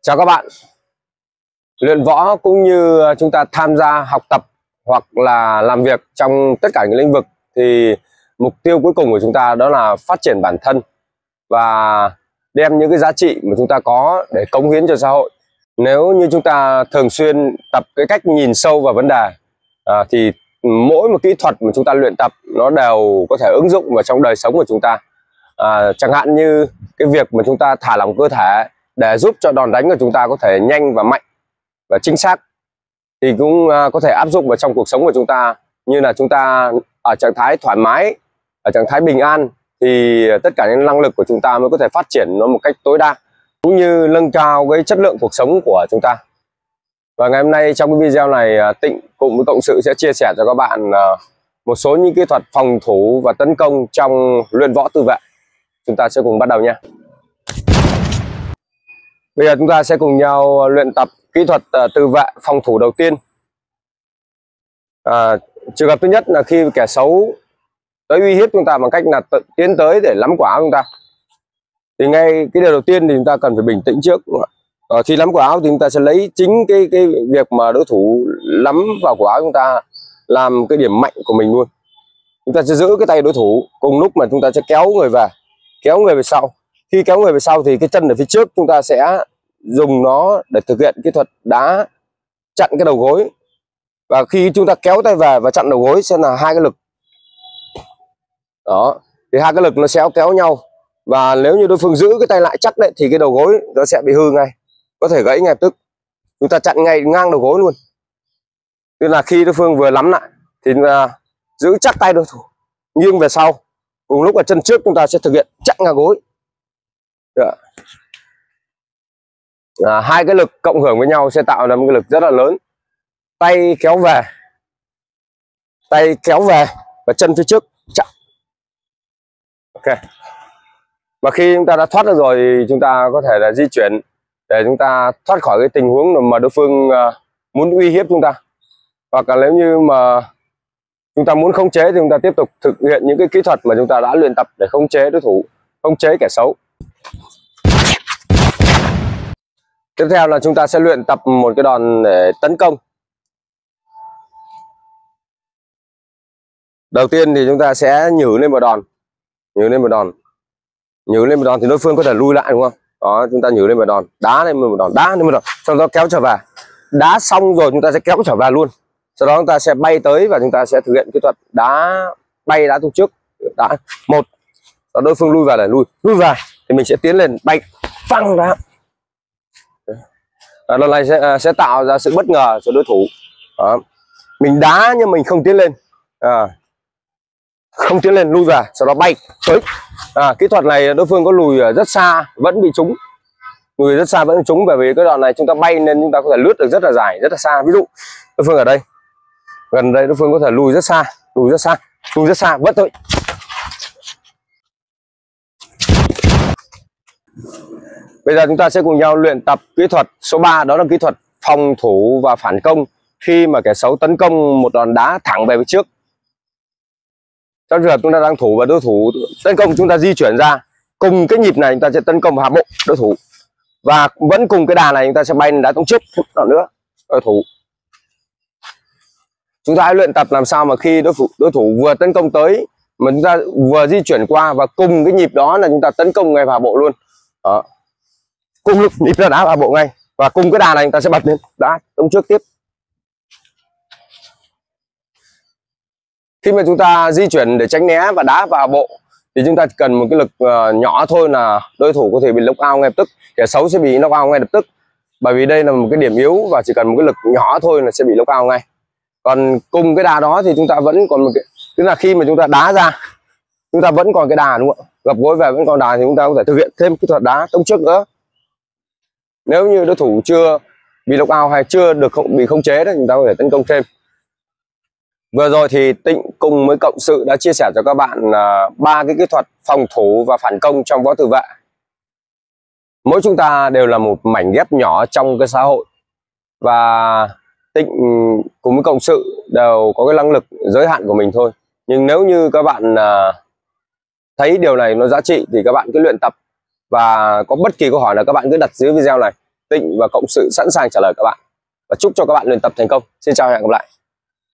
Chào các bạn. Luyện võ cũng như chúng ta tham gia học tập hoặc là làm việc trong tất cả những lĩnh vực thì mục tiêu cuối cùng của chúng ta đó là phát triển bản thân và đem những cái giá trị mà chúng ta có để cống hiến cho xã hội. Nếu như chúng ta thường xuyên tập cái cách nhìn sâu vào vấn đề thì mỗi một kỹ thuật mà chúng ta luyện tập nó đều có thể ứng dụng vào trong đời sống của chúng ta. Chẳng hạn như cái việc mà chúng ta thả lỏng cơ thể để giúp cho đòn đánh của chúng ta có thể nhanh và mạnh và chính xác, thì cũng có thể áp dụng vào trong cuộc sống của chúng ta. Như là chúng ta ở trạng thái thoải mái, ở trạng thái bình an thì tất cả những năng lực của chúng ta mới có thể phát triển nó một cách tối đa, cũng như nâng cao cái chất lượng cuộc sống của chúng ta. Và ngày hôm nay trong cái video này, Tịnh cùng với cộng sự sẽ chia sẻ cho các bạn một số những kỹ thuật phòng thủ và tấn công trong luyện võ tự vệ. Chúng ta sẽ cùng bắt đầu nha. Bây giờ chúng ta sẽ cùng nhau luyện tập kỹ thuật tự vệ phòng thủ đầu tiên. Trường hợp thứ nhất là khi kẻ xấu tới uy hiếp chúng ta bằng cách là tiến tới để nắm quả áo chúng ta, thì ngay cái điều đầu tiên thì chúng ta cần phải bình tĩnh trước. Khi nắm quả áo thì chúng ta sẽ lấy chính cái việc mà đối thủ nắm vào quả áo chúng ta làm cái điểm mạnh của mình luôn. Chúng ta sẽ giữ cái tay đối thủ, cùng lúc mà chúng ta sẽ kéo người về sau. Khi kéo người về sau thì cái chân ở phía trước chúng ta sẽ dùng nó để thực hiện kỹ thuật đá chặn cái đầu gối. Và khi chúng ta kéo tay về và chặn đầu gối sẽ là hai cái lực. Đó, thì hai cái lực nó sẽ kéo nhau. Và nếu như đối phương giữ cái tay lại chắc đấy thì cái đầu gối nó sẽ bị hư ngay, có thể gãy ngay lập tức. Chúng ta chặn ngay ngang đầu gối luôn. Tức là khi đối phương vừa nắm lại thì giữ chắc tay đối thủ, nghiêng về sau. Cùng lúc ở chân trước chúng ta sẽ thực hiện chặn ngang gối. Hai cái lực cộng hưởng với nhau sẽ tạo ra một cái lực rất là lớn. Tay kéo về và chân phía trước chặn. Ok. Và khi chúng ta đã thoát được rồi thì chúng ta có thể là di chuyển để chúng ta thoát khỏi cái tình huống mà đối phương muốn uy hiếp chúng ta. Hoặc là nếu như mà chúng ta muốn khống chế thì chúng ta tiếp tục thực hiện những cái kỹ thuật mà chúng ta đã luyện tập để khống chế đối thủ, khống chế kẻ xấu. Tiếp theo là chúng ta sẽ luyện tập một cái đòn để tấn công. Đầu tiên thì chúng ta sẽ nhử lên một đòn. Nhử lên một đòn thì đối phương có thể lui lại, đúng không? Đó, chúng ta nhử lên một đòn, đá lên một đòn, sau đó kéo trở về. Đá xong rồi chúng ta sẽ kéo trở về luôn. Sau đó chúng ta sẽ bay tới và chúng ta sẽ thực hiện kỹ thuật đá bay, đá tung trước. Đá một, đối phương lui về là lui về thì mình sẽ tiến lên bay phăng ra. Lần này sẽ tạo ra sự bất ngờ cho đối thủ. Đó. Mình đá nhưng mình không tiến lên, không tiến lên, lui về, sau đó bay tới. Kỹ thuật này đối phương có lùi rất xa vẫn bị trúng, bởi vì cái đoạn này chúng ta bay nên chúng ta có thể lướt được rất là dài, rất là xa. Ví dụ đối phương ở đây, gần đây, đối phương có thể lùi rất xa vẫn tới. Bây giờ chúng ta sẽ cùng nhau luyện tập kỹ thuật số 3, đó là kỹ thuật phòng thủ và phản công khi mà kẻ xấu tấn công một đòn đá thẳng về phía trước. Trong trường hợp chúng ta đang thủ và đối thủ tấn công, chúng ta di chuyển ra, cùng cái nhịp này chúng ta sẽ tấn công vào hạ bộ đối thủ, và vẫn cùng cái đà này chúng ta sẽ bay lên đá tung trước một nữa đối thủ. Chúng ta hãy luyện tập làm sao mà khi đối thủ vừa tấn công tới mà chúng ta vừa di chuyển qua, và cùng cái nhịp đó là chúng ta tấn công ngay vào bộ luôn. Đó. Cùng lúc nhịp ra đá vào bộ ngay, và cùng cái đà này chúng ta sẽ bật lên đá tung trước tiếp. Khi mà chúng ta di chuyển để tránh né và đá vào bộ thì chúng ta cần một cái lực nhỏ thôi là đối thủ có thể bị knock out ngay lập tức, kẻ xấu sẽ bị knock out ngay lập tức, bởi vì đây là một cái điểm yếu và chỉ cần một cái lực nhỏ thôi là sẽ bị knock out ngay. Còn cùng cái đà đó thì chúng ta vẫn còn một cái, tức là khi mà chúng ta đá ra chúng ta vẫn còn cái đà, đúng không ạ? Gập gối về vẫn còn đà thì chúng ta có thể thực hiện thêm kỹ thuật đá tông trước nữa. Nếu như đối thủ chưa bị knock out hay chưa được bị khống chế thì chúng ta có thể tấn công thêm. Vừa rồi thì Tịnh cùng với cộng sự đã chia sẻ cho các bạn 3 cái kỹ thuật phòng thủ và phản công trong võ tự vệ. Mỗi chúng ta đều là một mảnh ghép nhỏ trong cái xã hội, và Tịnh cùng với cộng sự đều có cái năng lực giới hạn của mình thôi. Nhưng nếu như các bạn thấy điều này nó giá trị thì các bạn cứ luyện tập, và có bất kỳ câu hỏi là các bạn cứ đặt dưới video này. tịnh và cộng sự sẵn sàng trả lời các bạn. Và chúc cho các bạn luyện tập thành công. Xin chào và hẹn gặp lại.